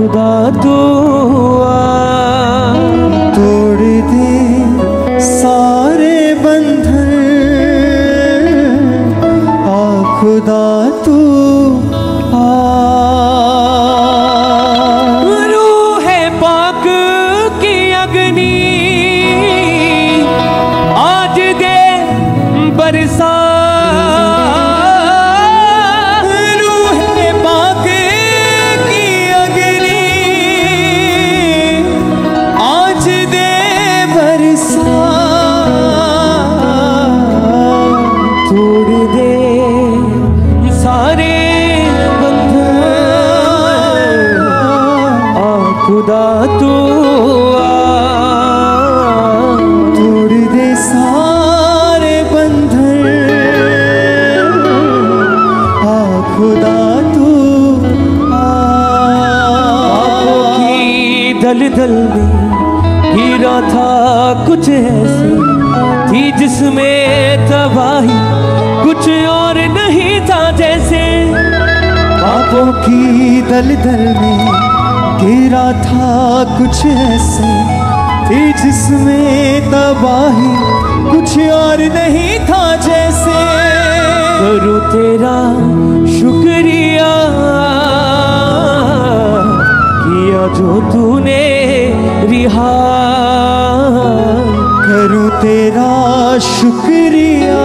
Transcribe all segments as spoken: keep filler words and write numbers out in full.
खुदा तू तोड़ दे सारे बंधन, आ खुदा तू रूह पाक की अग्नि आज दे बरसा, रूह पाक की अग्नि आज दे बरसा, तोड़ दे सारे बंधन, आ खुदा तू तोड़ दे सारे बंधन, आ खुदा तू पापों की दलदल में गिरा था कुछ ऐसी थी जिसमें तबाही, कुछ और नहीं था जैसे। पापों की दलदल में गिरा था कुछ ऐसे थी जिसमें तबाही, कुछ और नहीं था जैसे। करूं तेरा शुक्रिया किया जो तूने रिहा, करूं तेरा शुक्रिया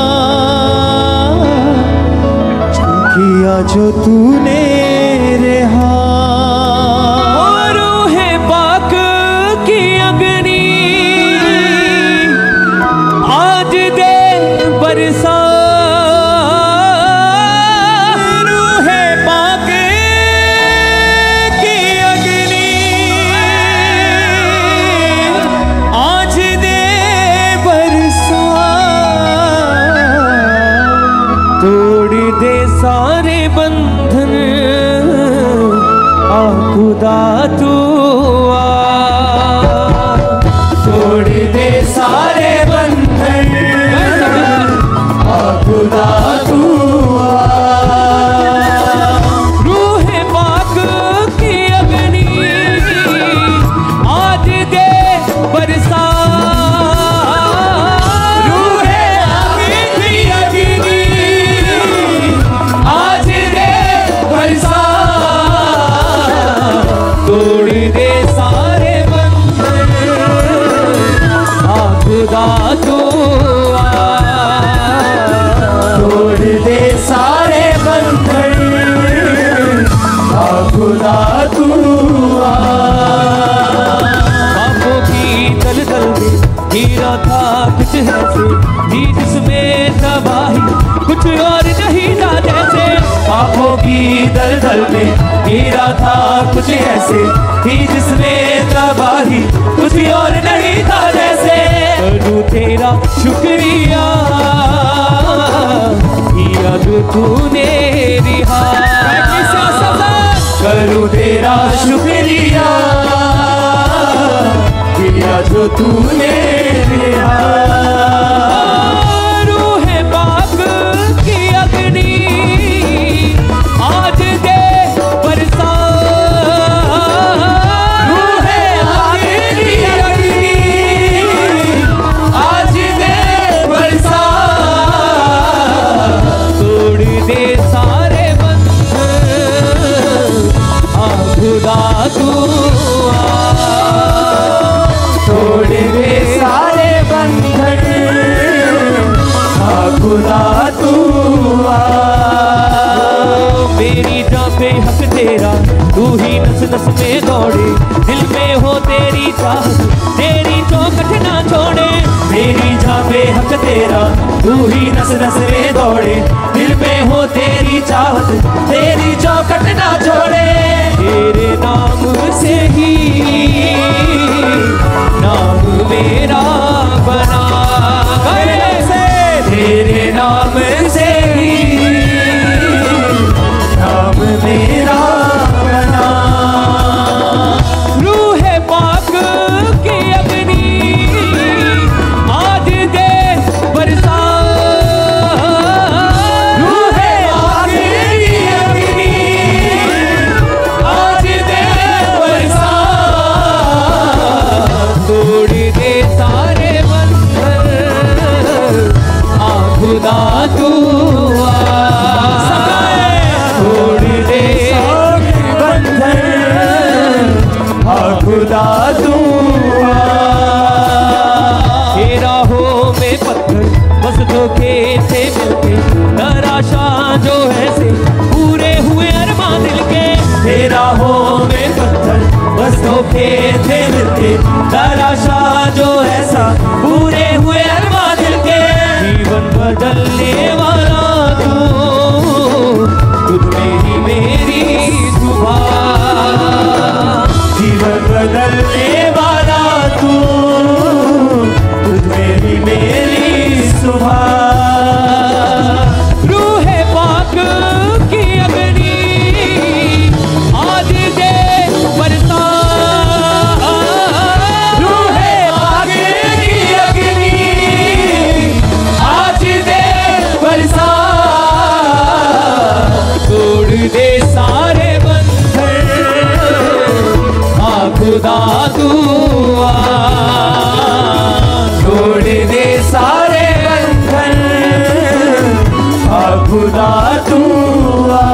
किया जो तूने रिहा। रूह पाक की अग्नि आज दे बरसा, रूह पाक की अग्नि आज दे बरसा, तोड़ दे सारे बंधन, आ खुदा तू तोड़ दे सारे बंधन, आ खुदा तू रूह पाक की अग्नि आज दे बरसा, रूह की अग्नि आज दे बरसा, तोड़ दे सारे बंधन, आ खुदा तू तोड़ दे सारे बंधन, आ खुदा तू पापों की दलदल में गिरा था कुछ ऐसे थी जिसमें तबाही, कुछ और नहीं था जैसे। पापों की दलदल में गिरा था कुछ ऐसे थी जिसमें तबाही, कुछ और नहीं था जैसे। करूं तेरा शुक्रिया किया जो तूने रिहा, करूं तेरा शुक्रिया किया जो तूने रिहा। रूह पाक की अग्नि आज दे बरसा, रूह पाक की अग्नि आज दे बरसा, तोड़ दे सारे बंधन, आ खुदा तू तोड़ दे सारे बंधन, आ खुदा तू मेरी जान पे हक तेरा, तू ही नस नस में दौड़े, दिल में हो तेरी चाहत, तेरी चौखट ना छोड़े। मेरी जान पे हक तेरा, तू ही नस नस में दौड़े, दिल में हो तेरी चाहत, तेरी चौखट ना छोड़े। तेरे नाम से ही नाम मेरा बना, तेरे नाम से ही नाम मेरा बना। रूह पाक की अग्नि आज दे बरसा, रूह पाक की अग्नि तेरा हो में पत्थर बस धोखे थे मिलके, तराशा जो ऐसा पूरे हुए अरमान दिल के। जीवन बदलने वाला तू, तुझ मेरी मेरी सुबह। जीवन बदलने वाला तू, तुझ मेरी मेरी सुबह। रूहे पाक की अग्नि आज दे बरसा, रूहे पाक की अग्नि आज दे बरसा। तोड़ दे सारे बंधन आ खुदा तू आ, तोड़ दे सारे बंधन आ खुदा तू आ।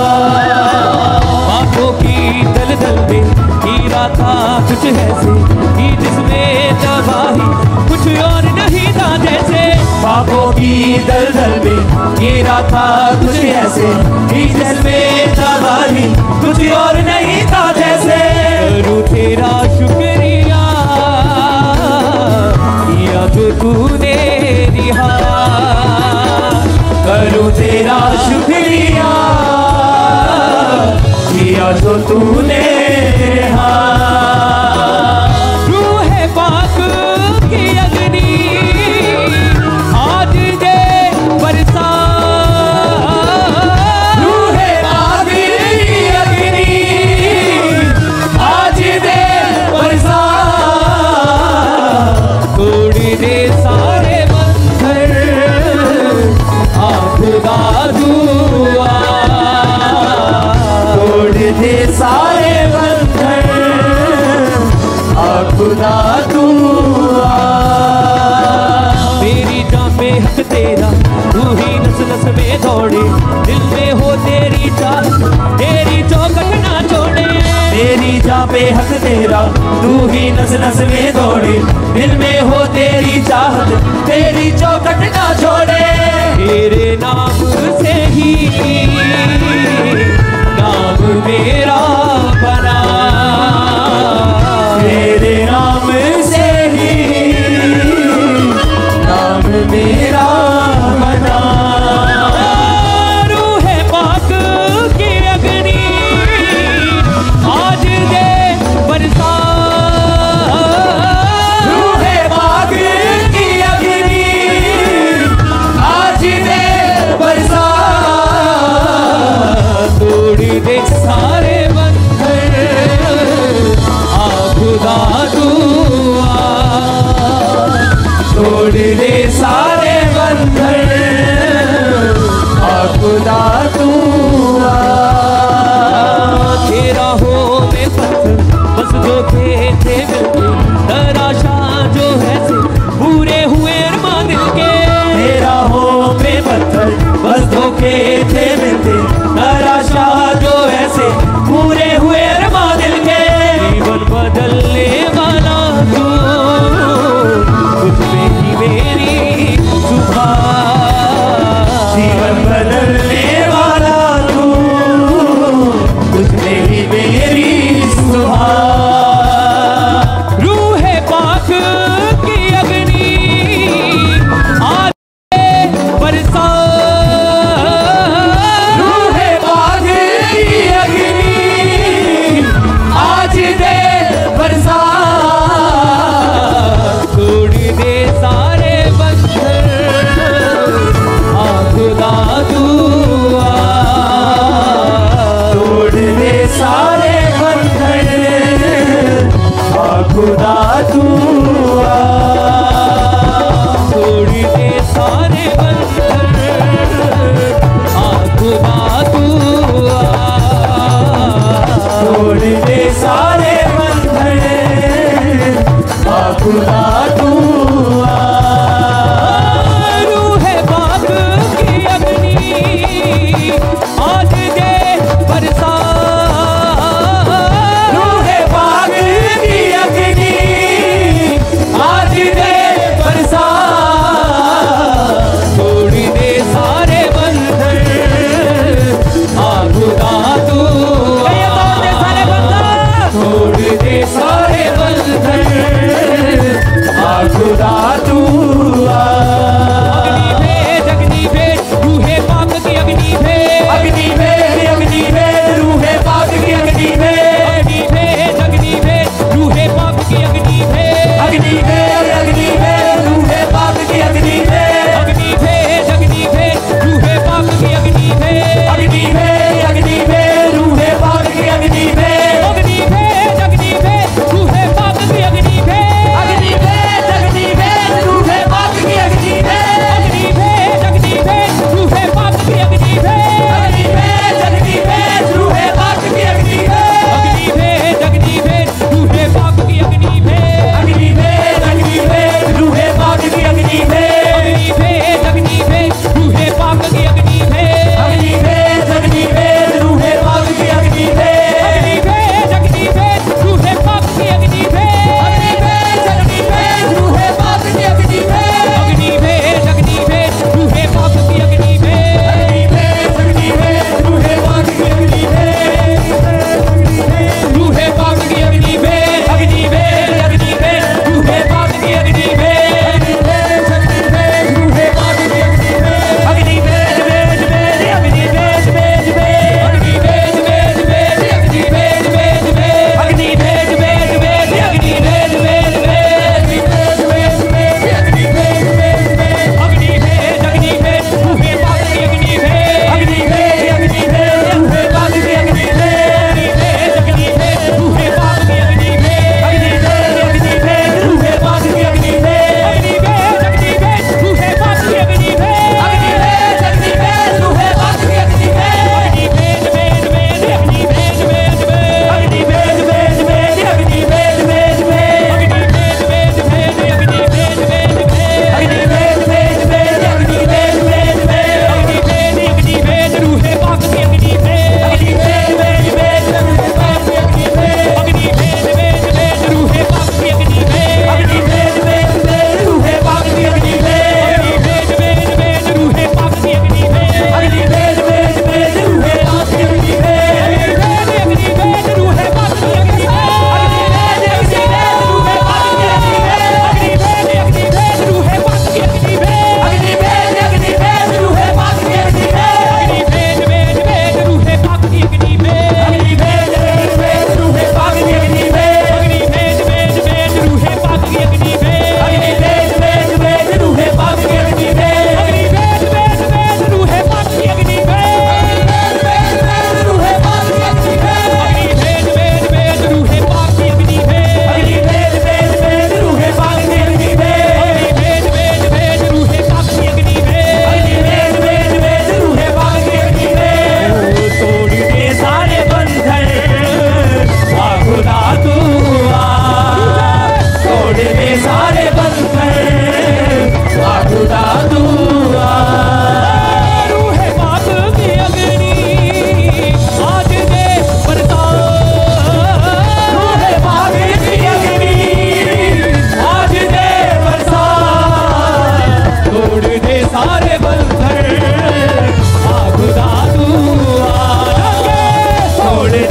बातों की दलदल में हीरा था कुछ ऐसे कि जिसमें तबाही कुछ और नहीं था जैसे। पापों की दलदल में गिरा था कुछ ऐसे कि जिसमें तबाही कुछ और नहीं था जैसे। करूं तेरा शुक्रिया किया जो तूने रिहा, करूं तेरा शुक्रिया किया जो तूने रिहा। रूहे पाक की अग्नि आज दे बरसा, रूहे पाक की अग्नि आज दे बरसा। तोड़ दे सारे बंधन आ खुदा तू आ, तोड़ दे सारे बंधन आ खुदा तू आ। मेरी जान पे हक तेरा तू ही नस नस में दौड़े, दिल में हो तेरी चाहत तेरी चौखट ना छोड़े। तेरी जान पे हक तेरा तू ही नस नस में दौड़े, दिल में हो तेरी चाहत तेरी चौखट ना छोड़े। तेरे नाम से ही नाम मेरा बना, तेरे नाम से ही नाम मेरा बना। रूहे पाक की अग्नि आज दे बरसा, रूहे पाक की अग्नि आज दे बरसा। तोड़ दे सारे बंधन आ खुदा तू आ, तोड़ दे सारे बंधन आ खुदा तू आ। तेरा हो में पत्थर बस धोखे थे मिलके, तराशा जो है से पूरे हुए अरमान दिल के। तेरा हो में पत्थर बस धोखे थे मिलते, तराशा जो ऐसे पूरे हुए अरमान दिल के। जीवन बदलने वाला तू, तुझ में ही मेरी सुबह। जीवन बदलने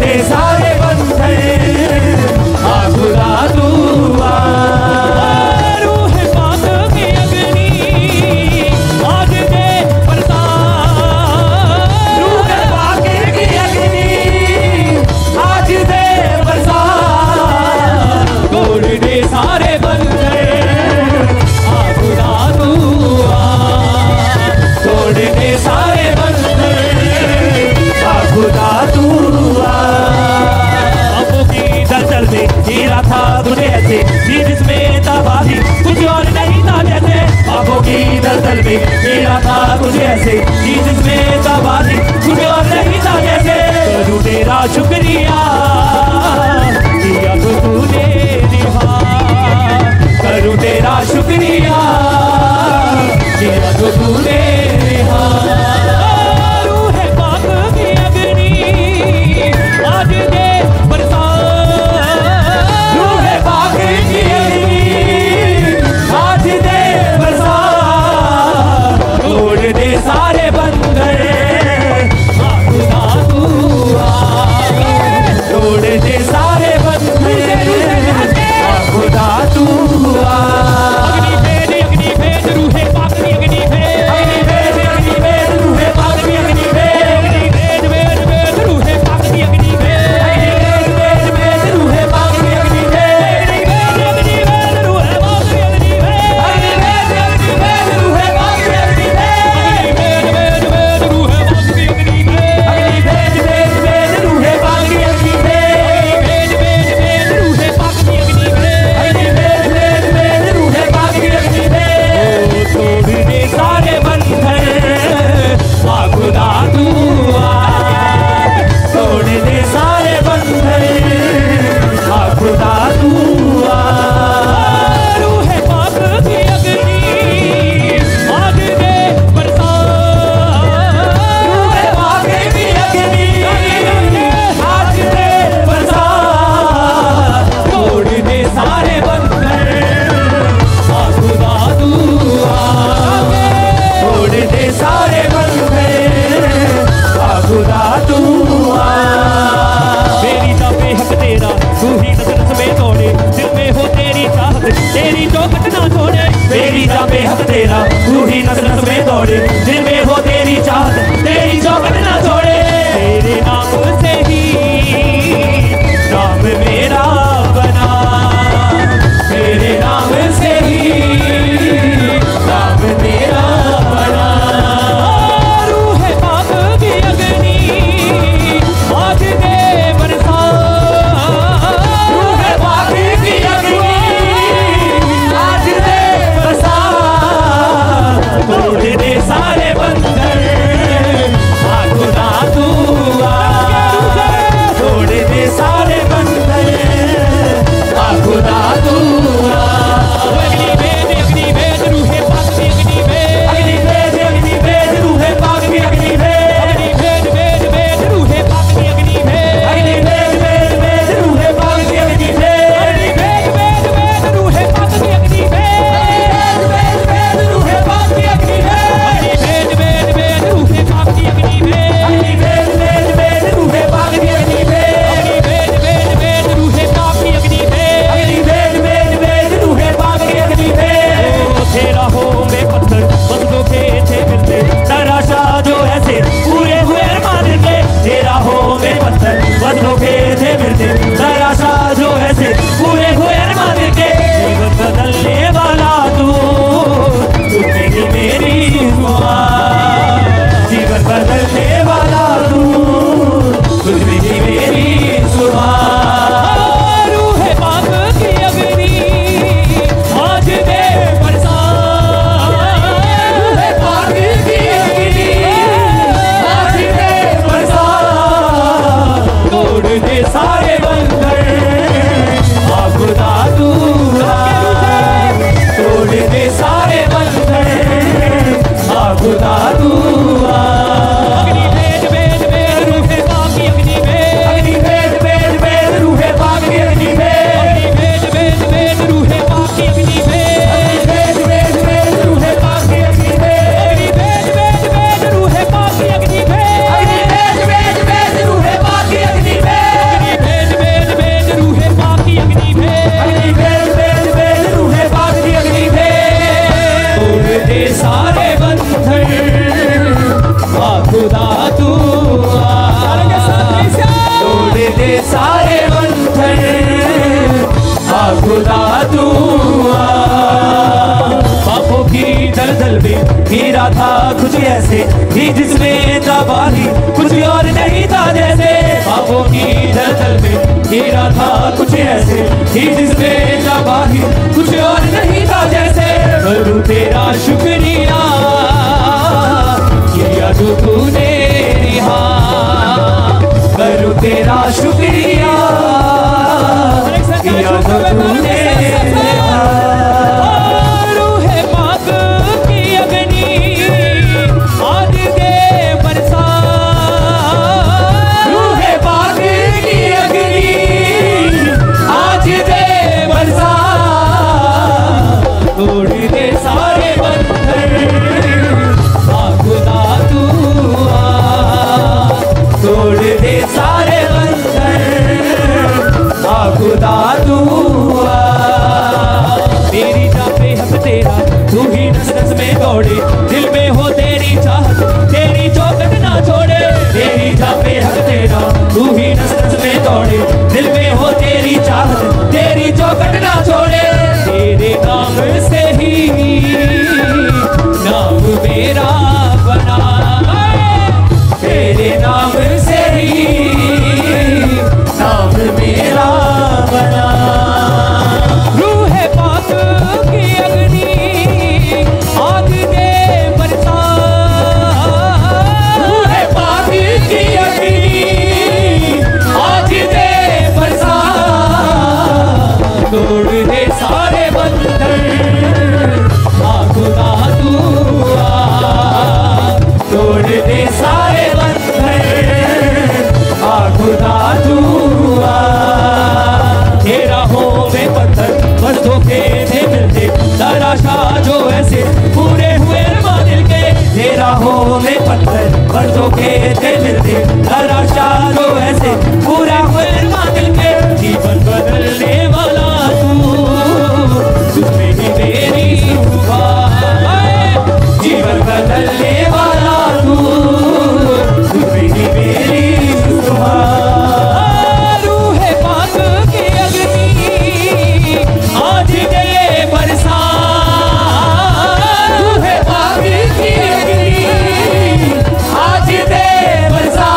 दे सारे बंधन, आ खुदा तू आ। रूह पाक की अग्नि आज दे बरसात, रूह पाक की अग्नि आज दे बरसात, तोड़ दे सारे बंधन, आ खुदा तू आ। तोड़ दे सारे बंधन, आ खुदा तू आ। बाबू की दलदल में हीरा था तुझे ऐसे, जी जिसमें तबाही कुछ और नहीं था जैसे। बाबों की दलदल में हीरा था तुझे ऐसे, जी जिसमें तबाही कुछ और नहीं था जैसे। करूँ तेरा शुक्रिया किया तो तूने निभा, करूँ तेरा शुक्रिया किया तो तूने निभा। रूह पाक की अग्नि आज दे बरसात, रूह पाक की अग्नि आज दे बरसात, तोड़ दे सारे बंधन, आ खुदा तू आ। सारे बंधन, आ खुदा तू आ। पापों की दलदल में हीरा था कुछ ऐसे ही जिसमें तबाही कुछ और नहीं था जैसे। पापों की दलदल में हीरा था कुछ ऐसे ही जिसमें तबाही कुछ और नहीं था जैसे। करूं तेरा शुक्रिया किया जो तूने रिहा, करूं तेरा शुक्रिया किया जो तूने रिहा। रूहे पाक की अग्नि आज दे बरसा, रूहे पाक की अग्नि आज दे बरसा। तोड़ दे सारे बंधन, आ खुदा तू आ। तोड़ दे सारे बंधन, आ खुदा तू आ। तेरी चाहे हक तेरा तू ही नस नस में दौड़े, दिल में हो तेरी चाहत तेरी चौकट ना छोड़े। तेरी चाहे हक तेरा तू ही नस नस में दौड़े, दिल में हो तेरी चाहत तेरी चौकट ना छोड़े। तेरे नाम से ही नाम मेरा बना, तेरे नाम से ही नाम मेरा बना। रूहे पाक की अग्नि आग दे बरसा, रूहे पाक की अग्नि आग दे बरसा। तोड़ दे सारे बंधन, आ खुदा तू आ। तोड़ दे सारे बंधन, आ खुदा तू आ। तेरा हो वे पत्थर बस धोखे थे मिलते, तराशा जो ऐसे पूरे हुए अरमान दिल के। तेरा हो वे पत्थर बस धोखे थे मिलते, तराशा जो ऐसे पूरा हुए अरमान दिल के। जीवन बदलने वाला तू, तुझमें ही मेरी दुआ। जीवन बदलने वाला तू, तुझमें ही मेरी दुआ। रूहे पाक की अग्नि आज दे बरसा, रूहे पाक की अग्नि आज दे बरसा।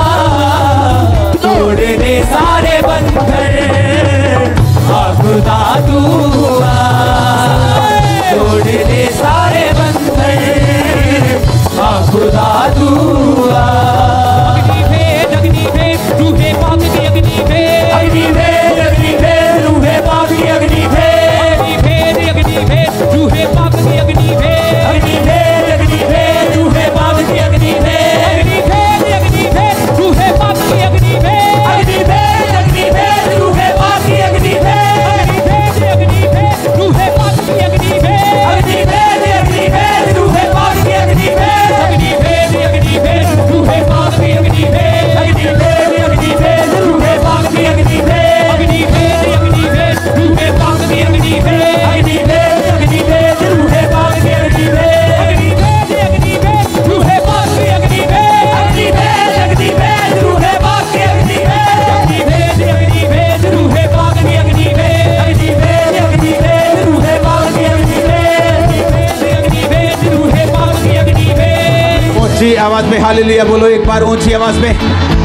तोड़ दे सारे बंधन, आ खुदा तू आ। तोड़ दे सारे बंधन, आ खुदा तू आ। अग्नि भेद अग्नि भेद रूहे पाक की अग्नि भेद, अग्नि भेद अग्नि भेद रूहे पाक की अग्नि भेद। अग्नि भेद अग्नि भेद रूहे पाक की अग्नि भेद, अग्नि भेद अग्नि भेद रूहे पाक की अग्नि भेद। अग्नि भेद अग्नि भेद रूहे पाक की अग्नि भेद, अग्नि भेद अग्नि भेद रूहे पाक की अग्नि भेद। अग्नि भेद अग्नि भेद रूहे पाक की अग्नि भेद, अग्नि भेद अग्नि भेद रूहे पाक की अग्नि भेद। अग्नि भेद अग्नि भेद रूहे पाक की अग्नि भेद, अग्नि भेद अग्नि भेद रूहे पाक की अग्नि भेद। अग्नि भेद अग्नि भेद रूहे पाक की अग्नि भेद, अग्नि भेद अग्नि भेद रूहे पाक की अग्नि भेद। अग्नि भेद अग्नि भेद रूहे पाक की अग्नि भेद, अग्नि भेद अग्नि भेद रूहे पाक की अग्नि भेद। अग्नि भेद अग्नि भेद रूहे पाक की अग्नि भेद, अग्नि भेद अग्नि भेद रूहे पाक की अग्नि भेद। अग्नि भेद अग्नि भेद रूहे पाक की अग्नि भेद। ऊंची आवाज में हालेलुया बोलो एक बार, ऊंची आवाज में,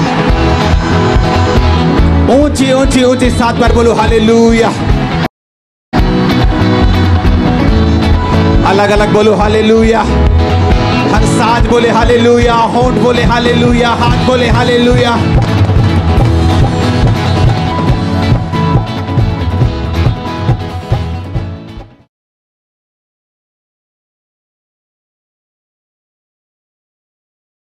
ऊंची ऊंची ऊंची सात बार बोलो हालेलुया। अलग अलग बोलो हालेलुया। हर साज बोले हालेलुया, होंठ बोले हालेलुया, हाथ बोले हालेलुया।